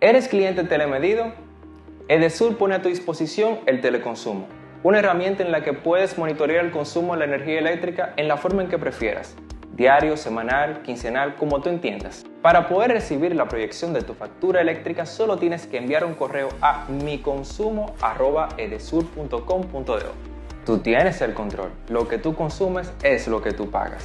¿Eres cliente telemedido? Edesur pone a tu disposición el teleconsumo, una herramienta en la que puedes monitorear el consumo de la energía eléctrica en la forma en que prefieras, diario, semanal, quincenal, como tú entiendas. Para poder recibir la proyección de tu factura eléctrica, solo tienes que enviar un correo a miconsumo@edesur.com.do. Tú tienes el control. Lo que tú consumes es lo que tú pagas.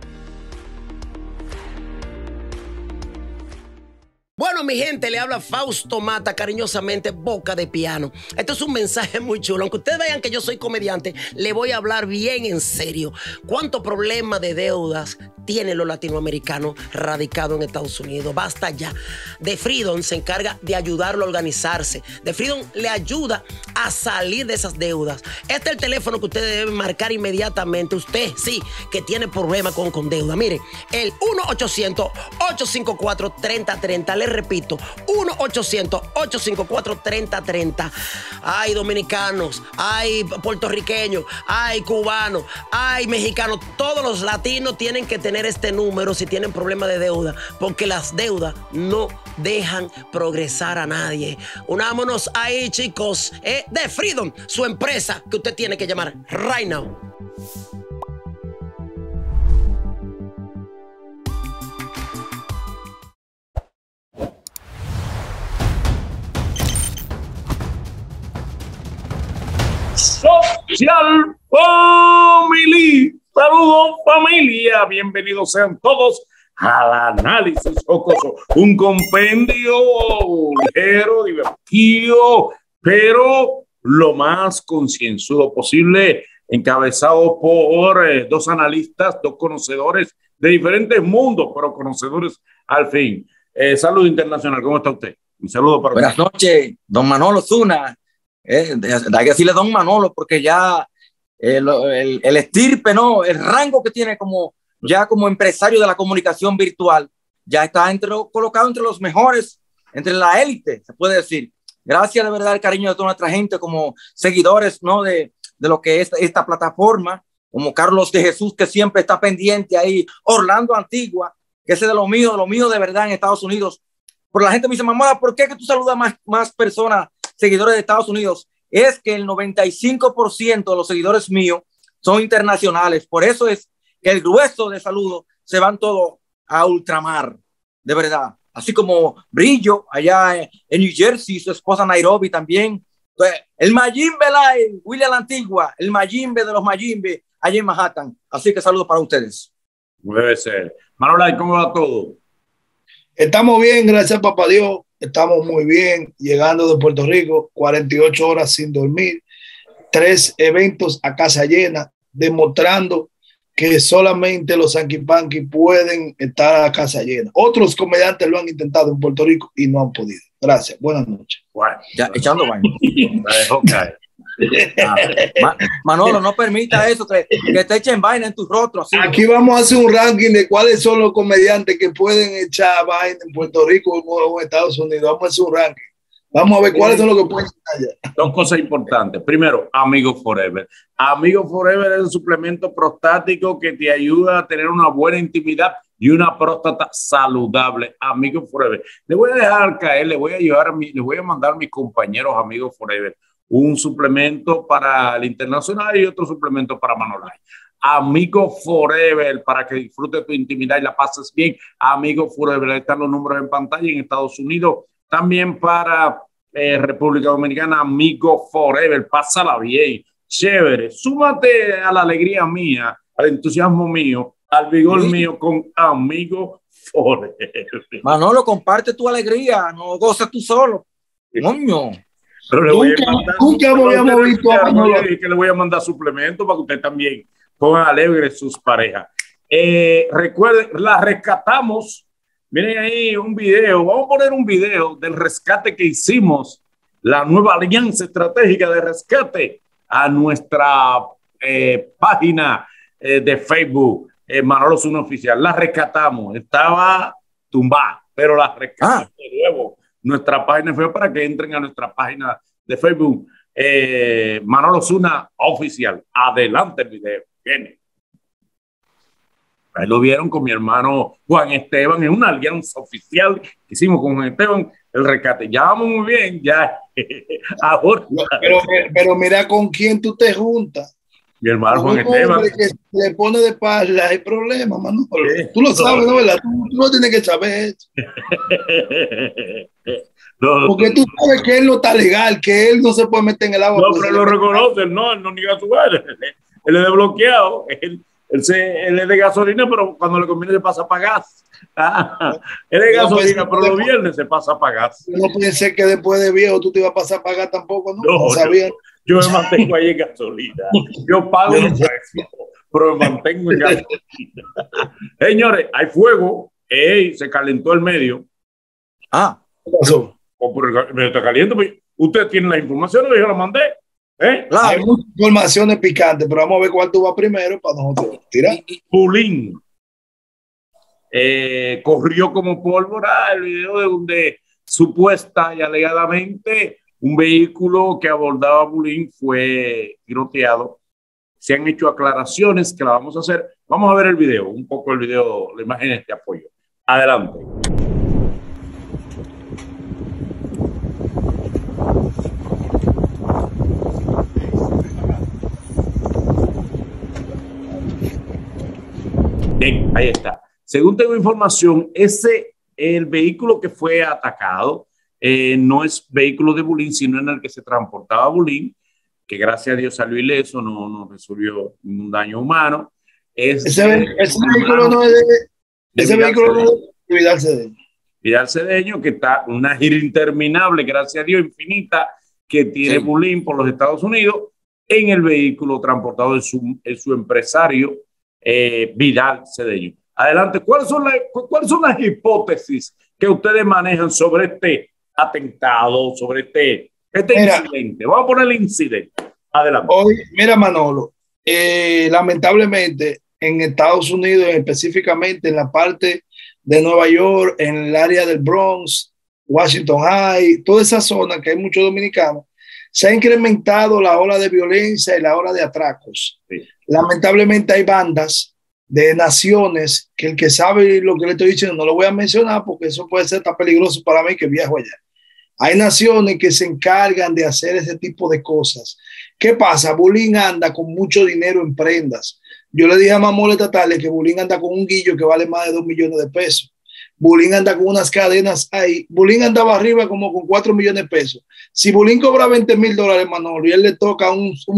Bueno, mi gente, le habla Fausto Mata, cariñosamente Boca de Piano. Esto es un mensaje muy chulo. Aunque ustedes vean que yo soy comediante, le voy a hablar bien en serio. ¿Cuánto problema de deudas tienen los latinoamericanos radicados en Estados Unidos? Basta ya. The Freedom se encarga de ayudarlo a organizarse. The Freedom le ayuda a salir de esas deudas. Este es el teléfono que ustedes deben marcar inmediatamente. Usted, sí, que tiene problemas con deuda. Mire, el 1-800-854-3030. Les repito, 1-800-854-3030. Hay dominicanos, hay puertorriqueños, hay cubanos, hay mexicanos. Todos los latinos tienen que tener este número si tienen problemas de deuda, porque las deudas no dejan progresar a nadie. Unámonos ahí, chicos. The Freedom, su empresa que usted tiene que llamar right now. Social Family. Saludos, familia. Bienvenidos sean todos al análisis jocoso. Un compendio ligero, divertido, pero lo más concienzudo posible, encabezado por dos analistas, dos conocedores de diferentes mundos, pero conocedores al fin. Salud internacional, ¿cómo está usted? Un saludo para Buenas noches, don Manolo Zuna. Hay que decirle don Manolo porque ya el estirpe, ¿no? El rango que tiene como empresario de la comunicación virtual ya está colocado entre los mejores, entre la élite, se puede decir. Gracias de verdad al cariño de toda nuestra gente como seguidores, ¿no? de lo que es esta plataforma, como Carlos de Jesús, que siempre está pendiente ahí, Orlando Antigua, que ese de lo mío de verdad en Estados Unidos. Pero la gente me dice, mamá, ¿por qué que tú saludas más personas, seguidores de Estados Unidos? Es que el 95% de los seguidores míos son internacionales. Por eso es que el grueso de saludos se van todos a ultramar, de verdad. Así como Brillo, allá en New Jersey, su esposa Nairobi también. Entonces, el Mayimbe Live, William la Antigua, el Mayimbe de los Mayimbe, allá en Manhattan. Así que saludos para ustedes. Debe ser. Manolay, ¿cómo va todo? Estamos bien, gracias papá Dios. Estamos muy bien, llegando de Puerto Rico, 48 horas sin dormir, 3 eventos a casa llena, demostrando que solamente los Sanquipanqui pueden estar a casa llena. Otros comediantes lo han intentado en Puerto Rico y no han podido. Gracias, buenas noches. Bueno, ya echando baño. Manolo, no permita eso, que te echen vaina en tu rostro. Así. Aquí vamos a hacer un ranking de cuáles son los comediantes que pueden echar vaina en Puerto Rico o en Estados Unidos. Vamos a hacer un ranking. Vamos a ver cuáles son los que pueden echar allá. Dos cosas importantes. Primero, Amigo Forever. Amigo Forever es un suplemento prostático que te ayuda a tener una buena intimidad y una próstata saludable. Amigo Forever. Le voy a dejar caer, le voy a mandar a mis compañeros Amigo Forever un suplemento para el internacional y otro suplemento para Manolay. Amigo Forever, para que disfrutes tu intimidad y la pases bien. Amigo Forever, ahí están los números en pantalla en Estados Unidos. También para República Dominicana, Amigo Forever, pásala bien, chévere. Súmate a la alegría mía, al entusiasmo mío, al vigor mío con Amigo Forever. Manolo, comparte tu alegría, no goza tú solo. Coño. Pero le voy a mandar suplementos para que usted también ponga alegre sus parejas. Recuerden, la rescatamos. Miren ahí un video. Vamos a poner un video del rescate que hicimos, la nueva alianza estratégica de rescate, a nuestra página de Facebook, Manolo Zuna Oficial. La rescatamos. Estaba tumbada, pero la rescatamos de nuevo. Nuestra página fue para que entren a nuestra página de Facebook, Manolo Zuna Oficial. Adelante el video. Viene. Ahí lo vieron con mi hermano Juan Esteban en una alianza oficial que hicimos con Juan Esteban, el rescate. Ya vamos muy bien, ya. Ahora. Pero mira con quién tú te juntas. Mi hermano Con Juan Esteban. que le pone de espalda, hay problema, Manolo. Tú lo sabes, ¿no? ¿Verdad? Tú no tienes que saber eso. Porque tú sabes que él no está legal, que él no se puede meter en el agua. No, pero él lo reconoce, él no niega su madre. Él es desbloqueado, él es de gasolina, pero cuando le conviene se pasa para gas. Él es de gasolina, pero los viernes se pasa para gas. No pensé que después de viejo tú te ibas a pasar para gas tampoco, ¿no? No, sabía. Yo me mantengo ahí en gasolina. Yo pago un precio, pero me mantengo en gasolina. Señores, hay fuego. Se calentó el medio. ¿Qué pasó? Me está caliente. Usted tiene la información, yo la mandé. Claro. Hay muchas informaciones picantes, pero vamos a ver cuál tú vas primero para nosotros tirar. Bulín corrió como pólvora el video de donde supuesta y alegadamente un vehículo que abordaba Bulín fue tiroteado. Se han hecho aclaraciones que la vamos a hacer. Vamos a ver el video, un poco el video, la imagen de apoyo. Adelante. Bien, ahí está. Según tengo información, el vehículo que fue atacado no es vehículo de Bulín, sino en el que se transportaba Bulín, que gracias a Dios salió ileso, no resolvió ningún daño humano. Ese vehículo no es de Vidal Cedeño. Vidal Cedeño, que está una gira interminable, gracias a Dios, infinita, que tiene Bulín por los Estados Unidos, en el vehículo transportado en su empresario Vidal Cedeño. Adelante, ¿cuáles son las hipótesis que ustedes manejan sobre este atentado, sobre este incidente? Vamos a poner el incidente. Adelante. Hoy, mira, Manolo, lamentablemente en Estados Unidos, específicamente en la parte de Nueva York, en el área del Bronx, Washington High, toda esa zona que hay muchos dominicanos, se ha incrementado la ola de violencia y la ola de atracos. Sí. Lamentablemente hay bandas de naciones que el que sabe lo que le estoy diciendo no lo voy a mencionar porque eso puede ser tan peligroso para mí que viajo allá. Hay naciones que se encargan de hacer ese tipo de cosas. ¿Qué pasa? Bulín anda con mucho dinero en prendas. Yo le dije a Mamole esta tarde que Bulín anda con un guillo que vale más de 2 millones de pesos. Bulín anda con unas cadenas ahí. Bulín andaba arriba como con 4 millones de pesos. Si Bulín cobra $20,000, Manolo, y él le toca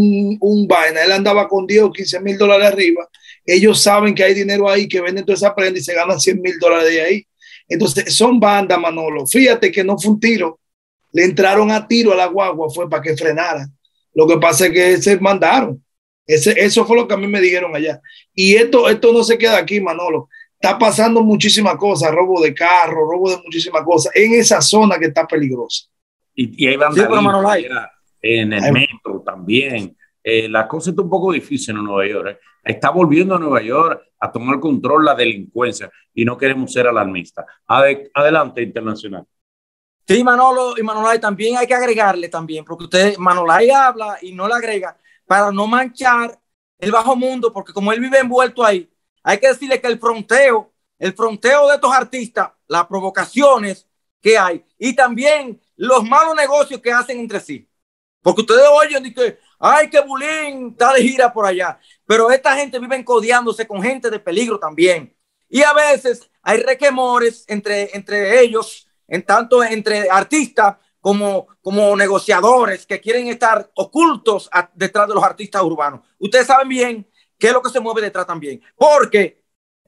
un vaina, él andaba con 10 o 15 mil dólares arriba. Ellos saben que hay dinero ahí, que venden toda esa prenda y se ganan $100,000 de ahí. Entonces, son bandas, Manolo. Fíjate que no fue un tiro. Le entraron a tiro a la guagua, fue para que frenara. Lo que pasa es que se mandaron. Eso fue lo que a mí me dijeron allá. Y esto no se queda aquí, Manolo. Está pasando muchísimas cosas, robo de carro, robo de muchísimas cosas, en esa zona que está peligrosa. Y hay vandalismo en el metro también. La cosa está un poco difícil en Nueva York. Está volviendo a Nueva York a tomar control la delincuencia y no queremos ser alarmistas. Adelante, Internacional. Sí, Manolo y Manolay, también hay que agregarle también, porque Manolay habla y no le agrega para no manchar el bajo mundo, porque como él vive envuelto ahí, hay que decirle que el fronteo de estos artistas, las provocaciones que hay y también los malos negocios que hacen entre sí. Porque ustedes oyen y que, ay, que Bulín está de gira por allá, pero esta gente vive codeándose con gente de peligro también. Y a veces hay requemores entre ellos, tanto entre artistas como negociadores que quieren estar ocultos detrás de los artistas urbanos. Ustedes saben bien qué es lo que se mueve detrás también. Porque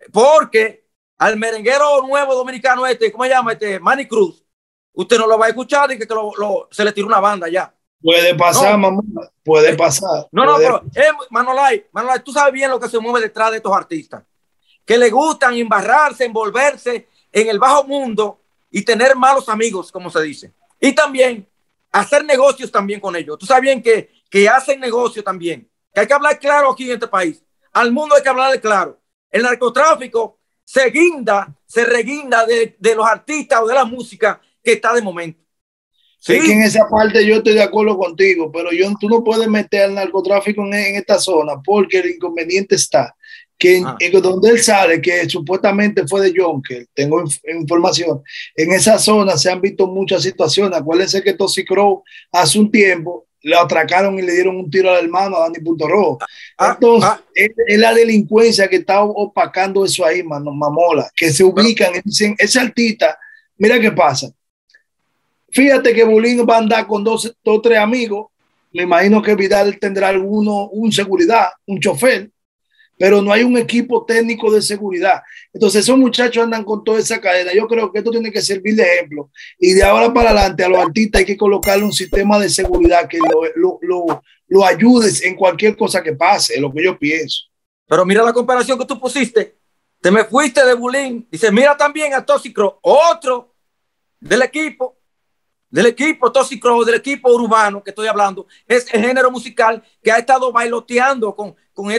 al merenguero nuevo dominicano ¿cómo se llama? Manny Cruz, usted no lo va a escuchar y que se le tiró una banda ya. Puede pasar, mamá, puede pasar. Pero Manolay, tú sabes bien lo que se mueve detrás de estos artistas, que le gustan embarrarse, envolverse en el bajo mundo y tener malos amigos, como se dice. Y también hacer negocios también con ellos. Tú sabes bien que hacen negocio también. Que hay que hablar claro aquí en este país. Al mundo hay que hablarle claro. El narcotráfico se reguinda de los artistas o de la música que está de momento. Sí, que en esa parte yo estoy de acuerdo contigo, pero tú no puedes meter al narcotráfico en esta zona porque el inconveniente está que donde él sale, que supuestamente fue de Yonke, tengo información, en esa zona se han visto muchas situaciones. Acuérdense que Toxicrow hace un tiempo lo atracaron y le dieron un tiro al hermano, a Dani Punto Rojo. Entonces, es la delincuencia que está opacando eso ahí, mamola, que se ubican y dicen, ese artista, mira qué pasa. Fíjate que Bulín va a andar con dos, tres amigos. Me imagino que Vidal tendrá un seguridad, un chofer, pero no hay un equipo técnico de seguridad. Entonces esos muchachos andan con toda esa cadena. Yo creo que esto tiene que servir de ejemplo. Y de ahora para adelante a los artistas hay que colocarle un sistema de seguridad que lo ayudes en cualquier cosa que pase, es lo que yo pienso. Pero mira la comparación que tú pusiste. Te me fuiste de Bulín. Dice, mira también a Toxicrow, otro del equipo Toxicrow, del equipo urbano que estoy hablando, es el género musical que ha estado bailoteando con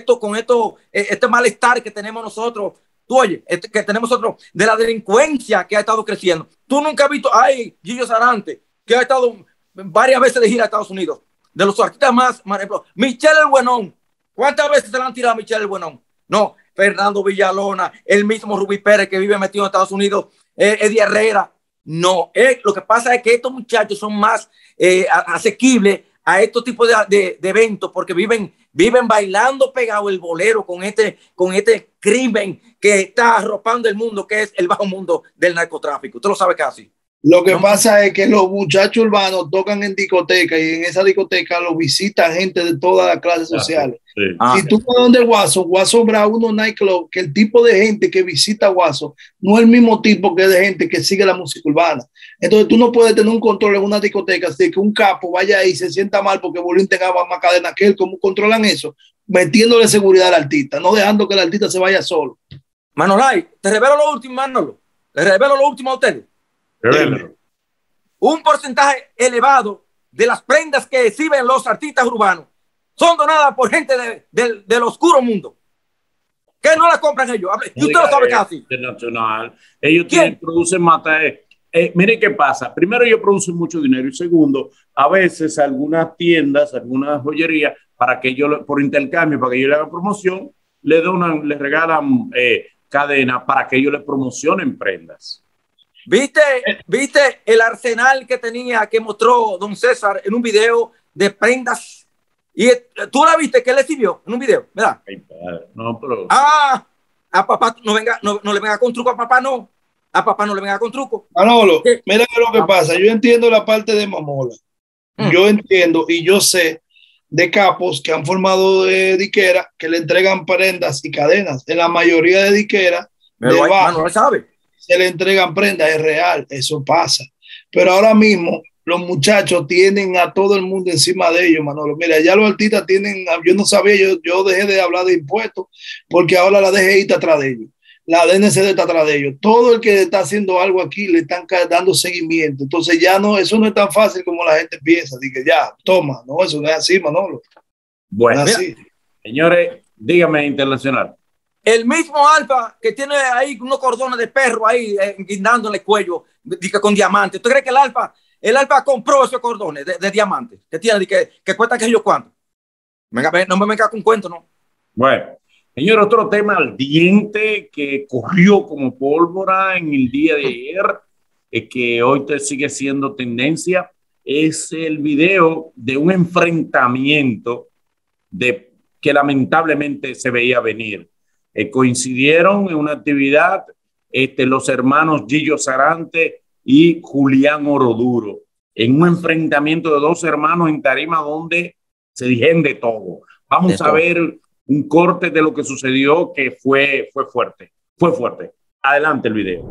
este malestar que tenemos nosotros, que tenemos nosotros de la delincuencia que ha estado creciendo. Tú nunca has visto, Gillo Sarante, que ha estado varias veces de gira a Estados Unidos, de los artistas más ejemplo, Michelle El Buenón. ¿Cuántas veces se le han tirado a Michelle El Buenón? No, Fernando Villalona, el mismo Rubí Pérez que vive metido en Estados Unidos, Eddie Herrera. No, lo que pasa es que estos muchachos son más asequibles a estos tipos de eventos porque viven bailando pegado el bolero con este crimen que está arropando el mundo, que es el bajo mundo del narcotráfico. Usted lo sabe casi. Lo que pasa es que los muchachos urbanos tocan en discoteca y en esa discoteca los visitan gente de todas las clases sociales. Sí. Si tú vas donde Guaso habrá uno nightclub, que el tipo de gente que visita Guaso no es el mismo tipo que de gente que sigue la música urbana. Entonces tú no puedes tener un control en una discoteca así que un capo vaya ahí y se sienta mal porque Bolín tenga más cadena que él. ¿Cómo controlan eso? Metiéndole seguridad al artista, no dejando que el artista se vaya solo. Manolay, te revelo lo último, Manolo. Les revelo lo último a ustedes. Un porcentaje elevado de las prendas que exhiben los artistas urbanos son donadas por gente del oscuro mundo que no las compran ellos. Y usted lo sabe casi. Internacional. Ellos producen mata. Miren qué pasa. Primero, ellos producen mucho dinero. Y segundo, a veces algunas tiendas, algunas joyerías, para que ellos, por intercambio, para que ellos le hagan promoción, les regalan cadena para que ellos les promocionen prendas. ¿Viste el arsenal que mostró don César en un video de prendas? Y tú la viste que él exhibió en un video, ¿verdad? No, pero... a papá no le venga con truco, a papá no le venga con truco. Manolo, mira lo que pasa. Yo entiendo la parte de Mamola. Yo entiendo y yo sé de capos que han formado de diquera que le entregan prendas y cadenas. En la mayoría de diqueras no sabe. Se le entregan prendas, es real, eso pasa. Pero ahora mismo los muchachos tienen a todo el mundo encima de ellos, Manolo. Mira, ya los artistas tienen, yo no sabía, yo dejé de hablar de impuestos porque ahora la DGI está atrás de ellos, la DNCD está atrás de ellos. Todo el que está haciendo algo aquí le están dando seguimiento. Entonces ya no, eso no es tan fácil como la gente piensa. Dije, ya, toma, no, eso no es así, Manolo. Bueno, no así. Señores, dígame, internacional. El mismo Alfa que tiene ahí unos cordones de perro ahí guindándole el cuello con diamantes. ¿Usted cree que el Alfa compró esos cordones de diamantes que tiene que cuesta que ellos cuánto? No me venga con cuento, ¿no? Bueno, señor, otro tema ardiente que corrió como pólvora en el día de ayer, que hoy sigue siendo tendencia, es el video de un enfrentamiento que lamentablemente se veía venir. Coincidieron en una actividad los hermanos Gillo Sarante y Julián Oroduro en un enfrentamiento de dos hermanos en tarima donde se dijeron de todo. Vamos a ver un corte de lo que sucedió que fue fuerte. Adelante el video.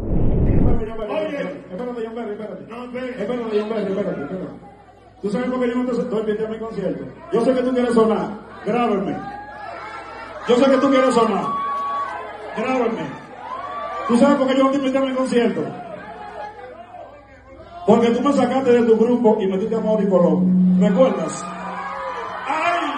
Espérate. ¿Tú sabes por qué yo no te estoy invitando a mi concierto? Yo sé que tú quieres sonar. Grábame. Yo sé que tú quieres sonar. Grábame. ¿Tú sabes por qué yo no te invité a mi concierto? Porque tú me sacaste de tu grupo y metiste a Mauri Colón. ¿Recuerdas? ¡Ay!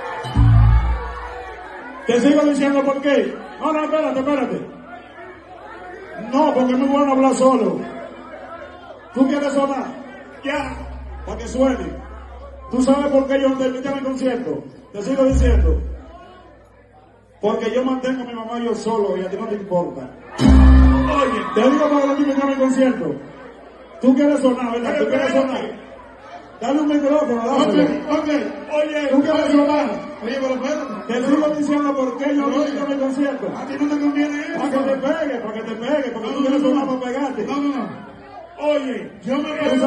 Te sigo diciendo por qué. No, espérate. No, porque no van a hablar solo. ¿Tú quieres sonar? Ya, para que suene. ¿Tú sabes por qué yo no te invité a mi concierto? Te sigo diciendo. porque yo mantengo a mi mamá yo solo y a ti no te importa. Oye, te digo para que no te invites a mi concierto. Tú quieres sonar, ¿verdad? Tú quieres sonar. Dale un micrófono, dale. Ok. Oye, tú quieres sonar. Oye, pero espérate. Te sigo diciendo por qué yo no invito a mi concierto. A ti no te conviene eso. Para que te pegue, porque tú quieres sonar para pegarte. No. Oye, yo me pego.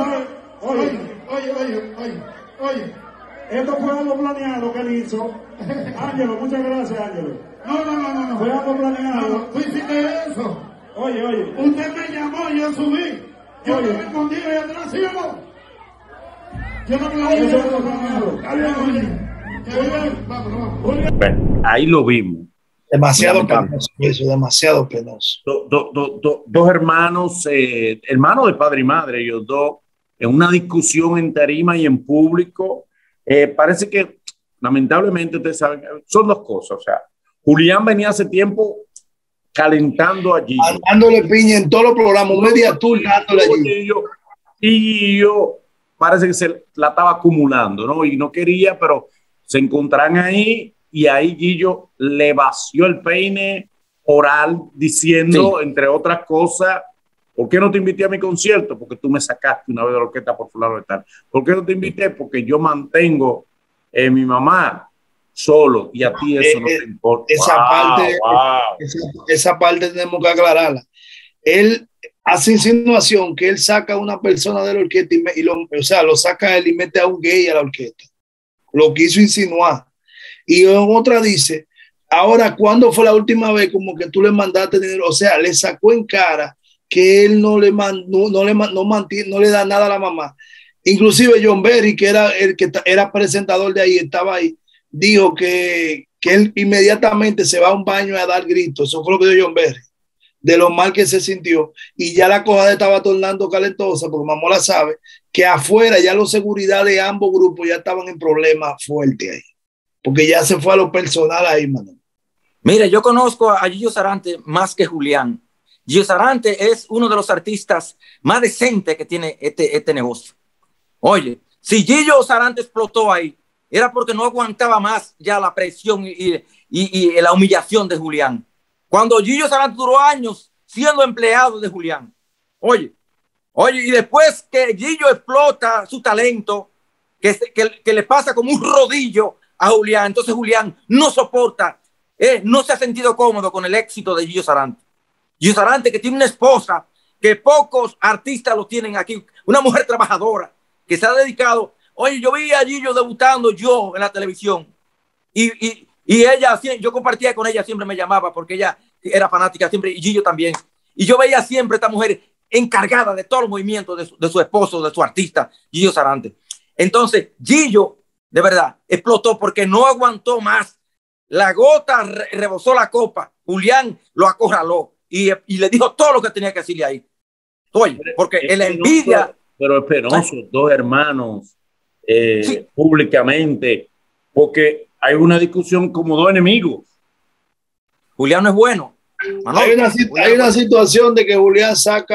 Oye. Esto fue algo planeado que él hizo. Ángelo, muchas gracias, Ángelo. No. Fue algo planeado. Tú hiciste eso. Oye. Usted me llamó y yo subí. Yo me respondí y atrás, ¿sí o no? Yo no me voy a Bueno, ahí lo vimos. Demasiado penoso, eso, demasiado penoso. Dos hermanos, hermanos de padre y madre, ellos dos, en una discusión en tarima y en público. Parece que, lamentablemente, ustedes saben, son dos cosas. O sea, Julián venía hace tiempo calentando allí. Dándole piña en todos los programas, media tour dándole allí. Y yo parece que se la estaba acumulando, ¿no? Y no quería, pero se encontraron ahí y ahí Gillo le vació el peine oral diciendo, entre otras cosas, ¿por qué no te invité a mi concierto? Porque tú me sacaste una vez de la orquesta por fulano de tal. ¿Por qué no te invité? Porque yo mantengo a mi mamá solo y a ti eso no te importa. Esa parte tenemos que aclararla. Él hace insinuación que él saca a una persona de la orquesta lo saca él y mete a un gay a la orquesta. Lo quiso insinuar. Y en otra dice, ahora, ¿cuándo fue la última vez como que tú le mandaste dinero? O sea, le sacó en cara que él no le da nada a la mamá. Inclusive John Berry, que era el que era presentador de ahí, estaba ahí, dijo que él inmediatamente se va a un baño a dar gritos. Eso fue lo que dijo John Berry, de lo mal que se sintió, y ya la cosa estaba tornando calentosa, porque Mamola sabe que afuera ya los seguridad de ambos grupos ya estaban en problemas fuertes ahí, porque ya se fue a lo personal ahí, mano. Mire, yo conozco a Gillo Sarante más que Julián. Gillo Sarante es uno de los artistas más decentes que tiene este negocio. Oye, si Gillo Sarante explotó ahí, era porque no aguantaba más ya la presión y la humillación de Julián. Cuando Gillo Sarante duró años siendo empleado de Julián. Oye, y después que Gillo explota su talento, que le pasa como un rodillo a Julián, entonces Julián no soporta, no se ha sentido cómodo con el éxito de Gillo Sarante. Gillo Sarante, que tiene una esposa que pocos artistas lo tienen aquí, una mujer trabajadora que se ha dedicado. Oye, yo vi a Gillo debutando yo en la televisión y ella, yo compartía con ella, siempre me llamaba porque ella era fanática siempre, y Gillo también. Y yo veía siempre a esta mujer encargada de todos los movimientos de su esposo, de su artista, Gillo Sarante. Entonces, Gillo, de verdad, explotó porque no aguantó más. La gota rebosó la copa. Julián lo acorraló y le dijo todo lo que tenía que decirle ahí. Oye, porque la envidia... Pero es penoso, dos hermanos públicamente, porque hay una discusión como dos enemigos. Julián no es bueno. Hay una situación de que Julián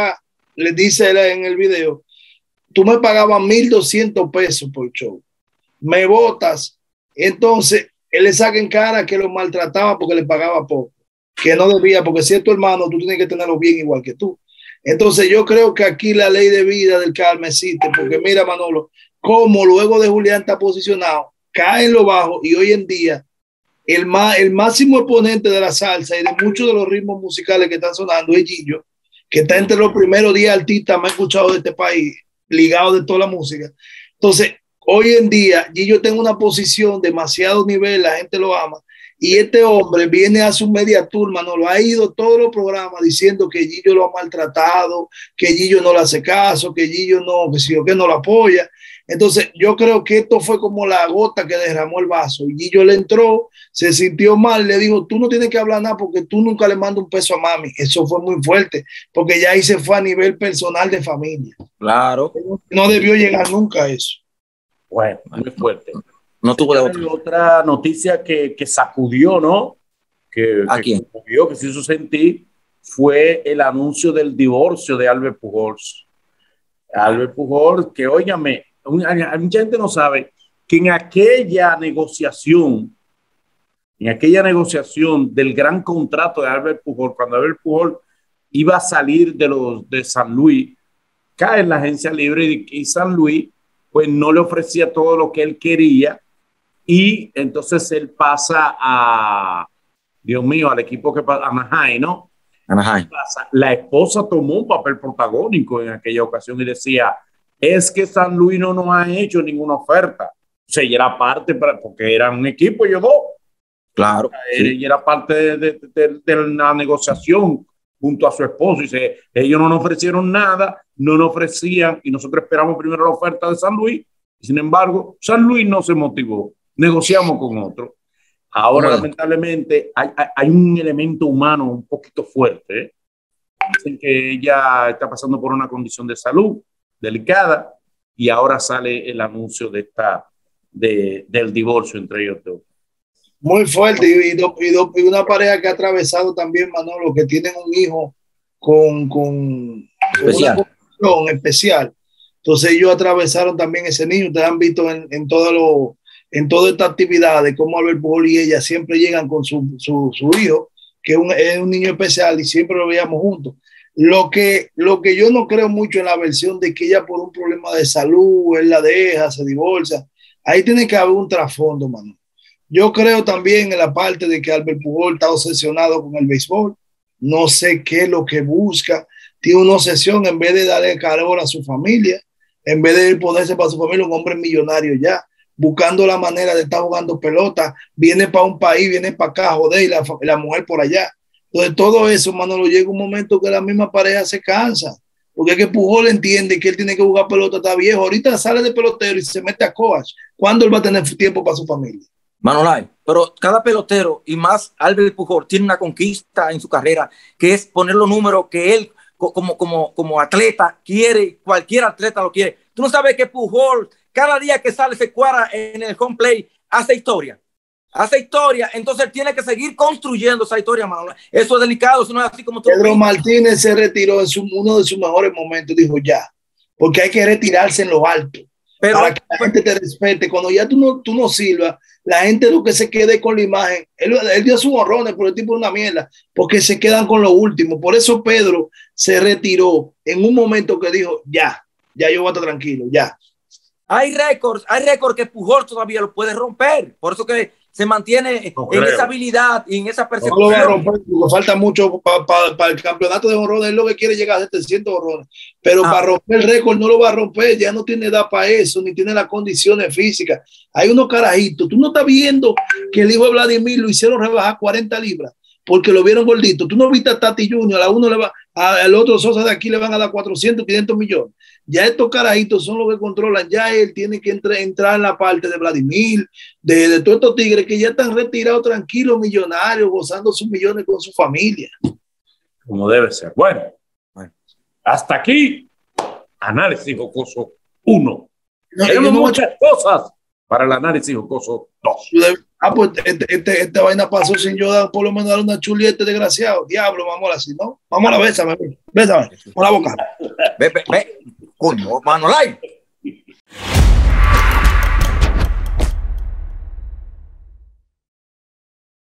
le dice él en el video, tú me pagabas 1,200 pesos por show, me botas. Entonces él le saca en cara que lo maltrataba porque le pagaba poco, que no debía, porque si es tu hermano, tú tienes que tenerlo bien igual que tú. Entonces yo creo que aquí la ley de vida del Carmen existe, porque mira, Manolo, como luego de Julián está posicionado, cae en lo bajo, y hoy en día el máximo exponente de la salsa y de muchos de los ritmos musicales que están sonando es Gillo, que está entre los primeros 10 artistas más escuchados de este país, ligado de toda la música. Entonces, hoy en día, Gillo tiene una posición demasiado nivel, la gente lo ama, y este hombre viene a su media tour, Manolo, ha ido a todos los programas diciendo que Gillo lo ha maltratado, que Gillo no le hace caso, que Gillo no, que no lo apoya. Entonces, yo creo que esto fue como la gota que derramó el vaso. Y Gillo le entró, se sintió mal, le dijo, tú no tienes que hablar nada porque tú nunca le mandas un peso a mami. Eso fue muy fuerte, porque ya ahí se fue a nivel personal de familia. Claro. No debió llegar nunca a eso. Bueno, muy fuerte. No tuvo de otra. Otra noticia que sacudió, ¿no? Que sacudió, que se hizo sentir, fue el anuncio del divorcio de Albert Pujols. Albert Pujols, que óigame, mucha gente no sabe que en aquella negociación en aquella negociación del gran contrato de Albert Pujol, cuando Albert Pujol iba a salir de San Luis, cae en la agencia libre y San Luis pues no le ofrecía todo lo que él quería y entonces él pasa a, Dios mío, al equipo que pasa, Anaheim, ¿no? Anaheim. La esposa tomó un papel protagónico en aquella ocasión y decía, es que San Luis no nos ha hecho ninguna oferta. O sea, ella era parte, porque era un equipo, ellos dos. Claro. Ella era parte de la negociación junto a su esposo. Y dice, ellos no nos ofrecieron nada, no nos ofrecían, y nosotros esperamos primero la oferta de San Luis. Y sin embargo, San Luis no se motivó. Negociamos con otro. Ahora, lamentablemente, hay un elemento humano un poquito fuerte, ¿eh? Dicen que ella está pasando por una condición de salud delicada y ahora sale el anuncio del divorcio entre ellos dos. Muy fuerte y una pareja que ha atravesado también, Manolo, que tienen un hijo con especial. Una condición especial. Entonces ellos atravesaron también ese niño. Ustedes han visto en toda esta actividad de cómo Albert Pujol y ella siempre llegan con su hijo, que es un niño especial y siempre lo veíamos juntos. Lo que yo no creo mucho en la versión de que ella por un problema de salud, él la deja, se divorcia. Ahí tiene que haber un trasfondo, mano. Yo creo también en la parte de que Albert Pujol está obsesionado con el béisbol. No sé qué es lo que busca. Tiene una obsesión en vez de darle calor a su familia, en vez de ponerse para su familia un hombre millonario ya, buscando la manera de estar jugando pelota. Viene para un país, viene para acá, joder, y la mujer por allá. Entonces todo eso, Manolo, llega un momento que la misma pareja se cansa. Porque es que Pujol entiende que él tiene que jugar pelota, está viejo. Ahorita sale de pelotero y se mete a coach. ¿Cuándo él va a tener tiempo para su familia? Manolay, pero cada pelotero y más Albert Pujol tiene una conquista en su carrera que es poner los números que él como atleta quiere, cualquier atleta lo quiere. Tú no sabes que Pujol cada día que sale se cuadra en el home play, hace historia, entonces él tiene que seguir construyendo esa historia, Manolay. Eso es delicado, eso no es así como tú. Pedro Martínez se retiró en uno de sus mejores momentos, dijo ya, porque hay que retirarse en lo alto. Pero, para que la gente te respete. Cuando ya tú no sirvas, la gente lo que se quede con la imagen. Él dio sus honrones, pero el tipo es una mierda, porque se quedan con lo último. Por eso Pedro se retiró en un momento que dijo, ya yo voy a estar tranquilo, ya. Hay récords que Pujol todavía lo puede romper. Por eso que se mantiene en esa habilidad y en esa percepción. No lo va a romper, porque falta mucho para el campeonato de honrones. Él lo que quiere llegar a 700 honrones, pero para romper el récord no lo va a romper. Ya no tiene edad para eso, ni tiene las condiciones físicas. Hay unos carajitos. Tú no estás viendo que el hijo de Vladimir lo hicieron rebajar 40 libras porque lo vieron gordito. Tú no viste a Tati Junior, a uno al otro Sosa de aquí le van a dar 400, 500 millones. Ya estos carajitos son los que controlan. Ya él tiene que entrar en la parte de Vladimir, de todos estos tigres que ya están retirados, tranquilos, millonarios, gozando sus millones con su familia. Como debe ser. Bueno, hasta aquí, Análisis Jocoso 1. Tenemos muchas cosas para el Análisis Jocoso 2. Pues esta vaina pasó sin yo dar por lo menos dar una chuleta, desgraciado. Diablo, vamos así, ¿no? Vamos a la bésame con la boca. Ve, Manolay.